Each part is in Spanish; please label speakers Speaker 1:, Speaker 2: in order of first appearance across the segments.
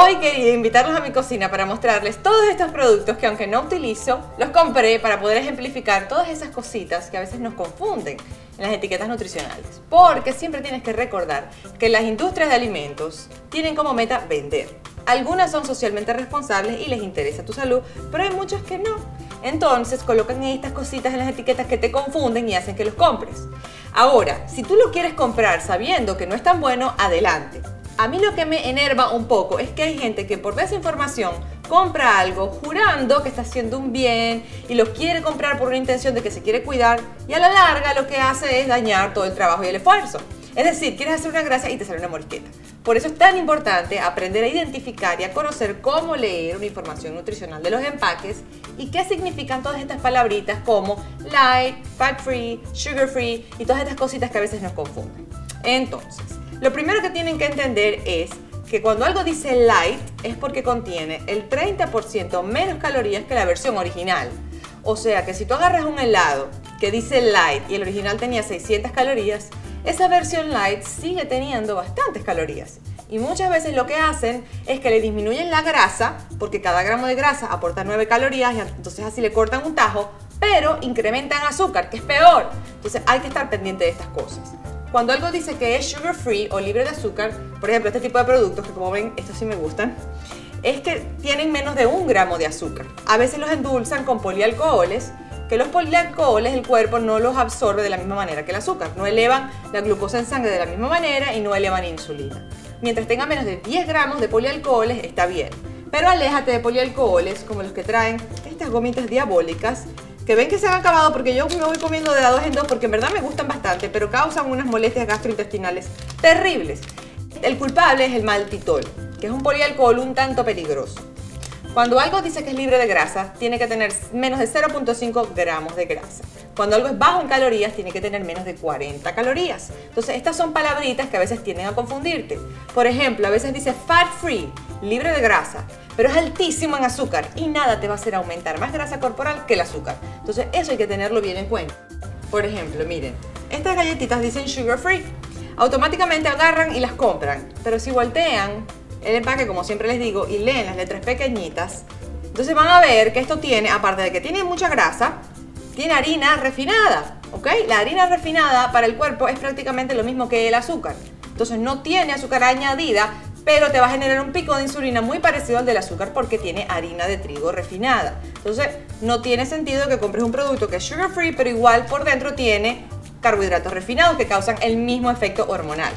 Speaker 1: Hoy quería invitarlos a mi cocina para mostrarles todos estos productos que, aunque no utilizo, los compré para poder ejemplificar todas esas cositas que a veces nos confunden en las etiquetas nutricionales. Porque siempre tienes que recordar que las industrias de alimentos tienen como meta vender. Algunas son socialmente responsables y les interesa tu salud, pero hay muchas que no. Entonces colocan estas cositas en las etiquetas que te confunden y hacen que los compres. Ahora, si tú lo quieres comprar sabiendo que no es tan bueno, adelante. A mí lo que me enerva un poco es que hay gente que por desinformación compra algo jurando que está haciendo un bien y lo quiere comprar por una intención de que se quiere cuidar y a la larga lo que hace es dañar todo el trabajo y el esfuerzo. Es decir, quieres hacer una gracia y te sale una morisqueta. Por eso es tan importante aprender a identificar y a conocer cómo leer una información nutricional de los empaques y qué significan todas estas palabritas como light, fat free, sugar free y todas estas cositas que a veces nos confunden. Entonces, lo primero que tienen que entender es que cuando algo dice light es porque contiene el 30% menos calorías que la versión original. O sea que si tú agarras un helado que dice light y el original tenía 600 calorías, esa versión light sigue teniendo bastantes calorías. Y muchas veces lo que hacen es que le disminuyen la grasa, porque cada gramo de grasa aporta 9 calorías y entonces así le cortan un tajo, pero incrementan azúcar, que es peor. Entonces hay que estar pendiente de estas cosas. Cuando algo dice que es sugar free o libre de azúcar, por ejemplo este tipo de productos que como ven, estos sí me gustan, es que tienen menos de 1 gramo de azúcar. A veces los endulzan con polialcoholes, que los polialcoholes el cuerpo no los absorbe de la misma manera que el azúcar. No elevan la glucosa en sangre de la misma manera y no elevan insulina. Mientras tenga menos de 10 gramos de polialcoholes está bien. Pero aléjate de polialcoholes como los que traen estas gomitas diabólicas, que ven que se han acabado porque yo me voy comiendo de 2 en 2 porque en verdad me gustan bastante, pero causan unas molestias gastrointestinales terribles. El culpable es el maltitol, que es un polialcohol un tanto peligroso. Cuando algo dice que es libre de grasa, tiene que tener menos de 0.5 gramos de grasa. Cuando algo es bajo en calorías, tiene que tener menos de 40 calorías. Entonces, estas son palabritas que a veces tienden a confundirte. Por ejemplo, a veces dice fat free, libre de grasa, pero es altísimo en azúcar y nada te va a hacer aumentar más grasa corporal que el azúcar. Entonces, eso hay que tenerlo bien en cuenta. Por ejemplo, miren, estas galletitas dicen sugar free. Automáticamente agarran y las compran, pero si voltean el empaque, como siempre les digo, y leen las letras pequeñitas, entonces van a ver que esto tiene, aparte de que tiene mucha grasa, tiene harina refinada, ¿ok? La harina refinada para el cuerpo es prácticamente lo mismo que el azúcar. Entonces no tiene azúcar añadida, pero te va a generar un pico de insulina muy parecido al del azúcar porque tiene harina de trigo refinada. Entonces no tiene sentido que compres un producto que es sugar free, pero igual por dentro tiene carbohidratos refinados que causan el mismo efecto hormonal.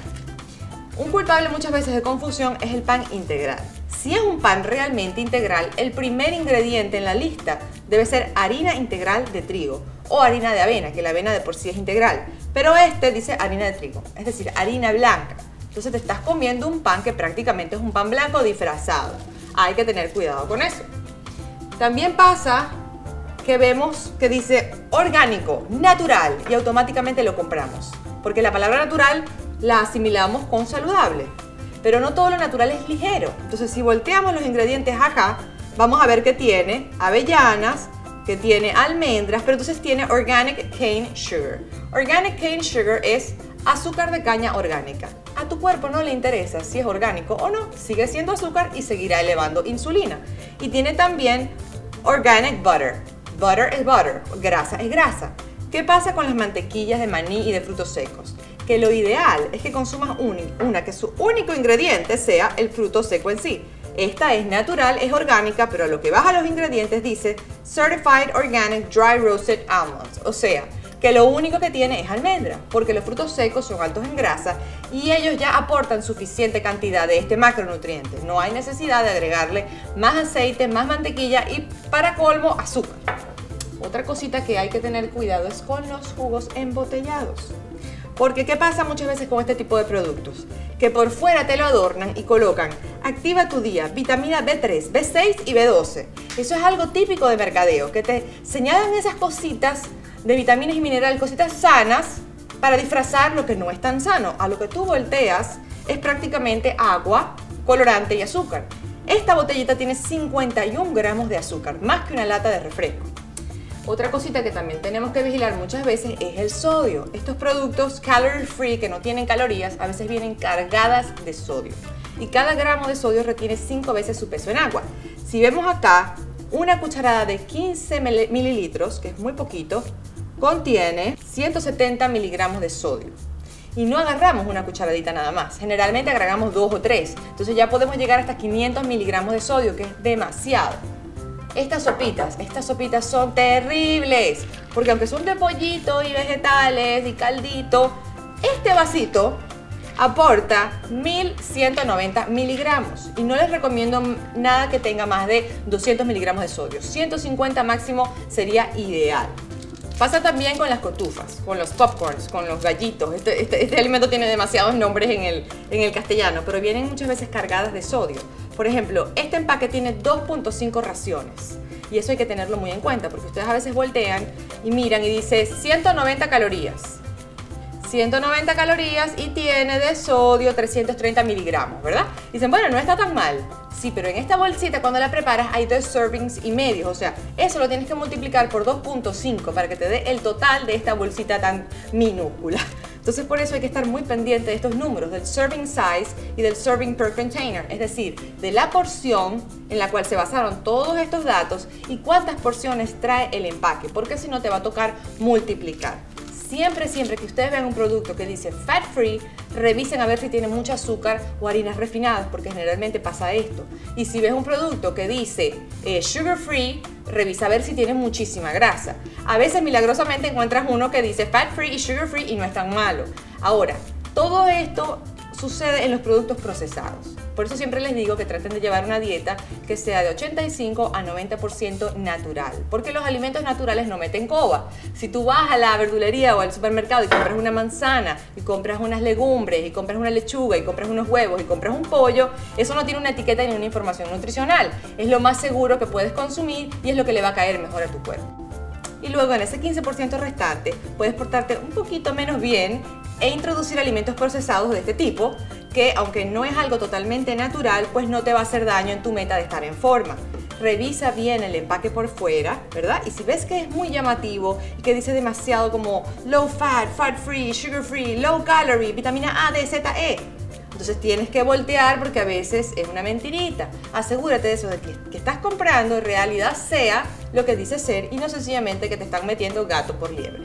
Speaker 1: Un culpable muchas veces de confusión es el pan integral. Si es un pan realmente integral, el primer ingrediente en la lista debe ser harina integral de trigo o harina de avena, que la avena de por sí es integral. Pero este dice harina de trigo, es decir, harina blanca. Entonces te estás comiendo un pan que prácticamente es un pan blanco disfrazado. Hay que tener cuidado con eso. También pasa que vemos que dice orgánico, natural y automáticamente lo compramos. Porque la palabra natural la asimilamos con saludable, pero no todo lo natural es ligero. Entonces si volteamos los ingredientes acá, vamos a ver que tiene avellanas, que tiene almendras, pero entonces tiene organic cane sugar. Organic cane sugar es azúcar de caña orgánica. A tu cuerpo no le interesa si es orgánico o no, sigue siendo azúcar y seguirá elevando insulina. Y tiene también organic butter. Butter es butter, grasa es grasa. ¿Qué pasa con las mantequillas de maní y de frutos secos? Que lo ideal es que consumas una que su único ingrediente sea el fruto seco en sí. Esta es natural, es orgánica, pero a lo que baja los ingredientes dice Certified Organic Dry Roasted Almonds. O sea, que lo único que tiene es almendra, porque los frutos secos son altos en grasa y ellos ya aportan suficiente cantidad de este macronutriente. No hay necesidad de agregarle más aceite, más mantequilla y para colmo azúcar. Otra cosita que hay que tener cuidado es con los jugos embotellados. Porque ¿qué pasa muchas veces con este tipo de productos? Que por fuera te lo adornan y colocan activa tu día, vitamina B3, B6 y B12. Eso es algo típico de mercadeo, que te señalan esas cositas de vitaminas y minerales, cositas sanas, para disfrazar lo que no es tan sano. A lo que tú volteas es prácticamente agua, colorante y azúcar. Esta botellita tiene 51 gramos de azúcar, más que una lata de refresco. Otra cosita que también tenemos que vigilar muchas veces es el sodio. Estos productos calorie free que no tienen calorías a veces vienen cargadas de sodio. Y cada gramo de sodio retiene 5 veces su peso en agua. Si vemos acá, una cucharada de 15 mililitros, que es muy poquito, contiene 170 miligramos de sodio. Y no agarramos una cucharadita nada más. Generalmente agregamos 2 o 3. Entonces ya podemos llegar hasta 500 miligramos de sodio, que es demasiado. Estas sopitas son terribles, porque aunque son de pollito y vegetales y caldito, este vasito aporta 1190 miligramos y no les recomiendo nada que tenga más de 200 miligramos de sodio. 150 máximo sería ideal. Pasa también con las cotufas, con los popcorns, con los gallitos. Este alimento tiene demasiados nombres en el castellano, pero vienen muchas veces cargadas de sodio. Por ejemplo, este empaque tiene 2.5 raciones y eso hay que tenerlo muy en cuenta porque ustedes a veces voltean y miran y dice 190 calorías. 190 calorías y tiene de sodio 330 miligramos, ¿verdad? Dicen, bueno, no está tan mal. Sí, pero en esta bolsita cuando la preparas hay 2 servings y medio, o sea, eso lo tienes que multiplicar por 2.5 para que te dé el total de esta bolsita tan minúscula. Entonces por eso hay que estar muy pendiente de estos números, del serving size y del serving per container, es decir, de la porción en la cual se basaron todos estos datos y cuántas porciones trae el empaque, porque si no te va a tocar multiplicar. Siempre que ustedes vean un producto que dice fat free, revisen a ver si tiene mucho azúcar o harinas refinadas, porque generalmente pasa esto. Y si ves un producto que dice sugar free, revisa a ver si tiene muchísima grasa. A veces milagrosamente encuentras uno que dice fat free y sugar free y no es tan malo. Ahora, todo esto sucede en los productos procesados. Por eso siempre les digo que traten de llevar una dieta que sea de 85 a 90% natural, porque los alimentos naturales no meten coba. Si tú vas a la verdulería o al supermercado y compras una manzana, y compras unas legumbres, y compras una lechuga, y compras unos huevos, y compras un pollo, eso no tiene una etiqueta ni una información nutricional. Es lo más seguro que puedes consumir y es lo que le va a caer mejor a tu cuerpo. Y luego en ese 15% restante puedes portarte un poquito menos bien e introducir alimentos procesados de este tipo que, aunque no es algo totalmente natural, pues no te va a hacer daño en tu meta de estar en forma. Revisa bien el empaque por fuera, ¿verdad? Y si ves que es muy llamativo y que dice demasiado como low fat, fat free, sugar free, low calorie, vitamina A, D, Z, E, entonces tienes que voltear porque a veces es una mentirita. Asegúrate de eso, de que estás comprando en realidad sea lo que dice ser y no sencillamente que te están metiendo gato por liebre.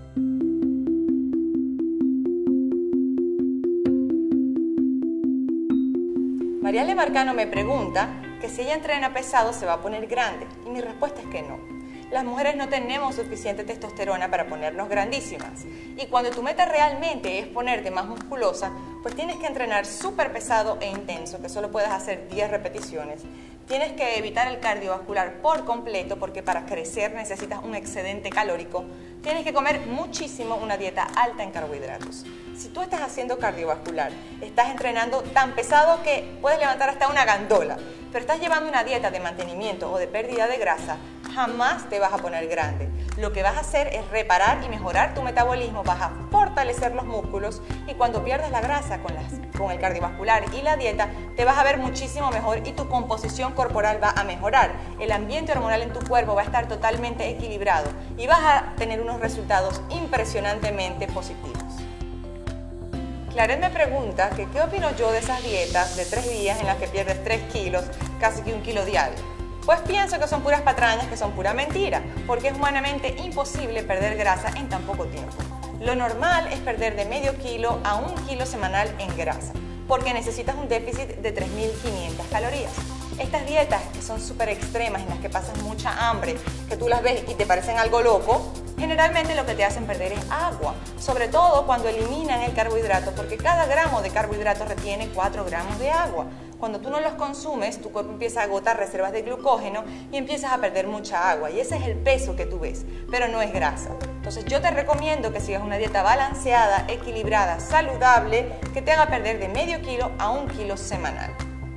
Speaker 1: Mariale Marcano me pregunta que si ella entrena pesado se va a poner grande y mi respuesta es que no. Las mujeres no tenemos suficiente testosterona para ponernos grandísimas y cuando tu meta realmente es ponerte más musculosa, pues tienes que entrenar súper pesado e intenso, que solo puedes hacer 10 repeticiones. Tienes que evitar el cardiovascular por completo porque para crecer necesitas un excedente calórico. Tienes que comer muchísimo, una dieta alta en carbohidratos. Si tú estás haciendo cardiovascular, estás entrenando tan pesado que puedes levantar hasta una gandola, pero estás llevando una dieta de mantenimiento o de pérdida de grasa, jamás te vas a poner grande. Lo que vas a hacer es reparar y mejorar tu metabolismo, vas a fortalecer los músculos y cuando pierdas la grasa con el cardiovascular y la dieta, te vas a ver muchísimo mejor y tu composición corporal va a mejorar. El ambiente hormonal en tu cuerpo va a estar totalmente equilibrado y vas a tener unos resultados impresionantemente positivos. Claret me pregunta que qué opino yo de esas dietas de 3 días en las que pierdes 3 kilos, casi que 1 kilo diario. Pues pienso que son puras patrañas, que son pura mentira, porque es humanamente imposible perder grasa en tan poco tiempo. Lo normal es perder de medio kilo a 1 kilo semanal en grasa, porque necesitas un déficit de 3.500 calorías. Estas dietas que son súper extremas, en las que pasas mucha hambre, que tú las ves y te parecen algo loco, generalmente lo que te hacen perder es agua, sobre todo cuando eliminan el carbohidrato, porque cada gramo de carbohidrato retiene 4 gramos de agua. Cuando tú no los consumes, tu cuerpo empieza a agotar reservas de glucógeno y empiezas a perder mucha agua. Y ese es el peso que tú ves, pero no es grasa. Entonces yo te recomiendo que sigas una dieta balanceada, equilibrada, saludable, que te haga perder de medio kilo a 1 kilo semanal.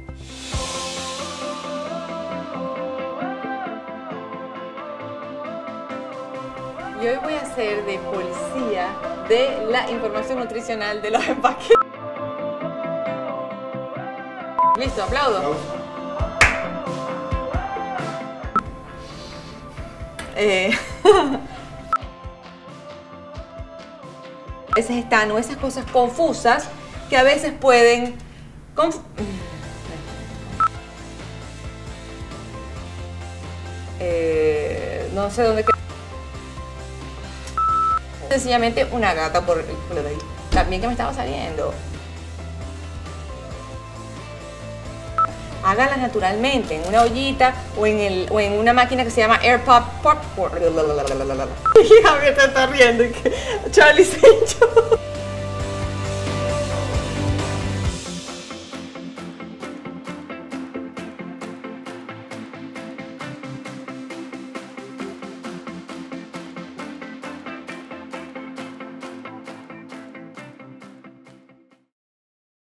Speaker 1: Y hoy voy a ser de policía de la información nutricional de los empaques. Listo, aplaudo. A veces están o esas cosas confusas que a veces pueden no sé dónde sencillamente una gata por ahí. También que me estaba saliendo. Hágalas naturalmente, en una ollita o en una máquina que se llama Air Pop. Javier te está riendo. Charlie se hinchó.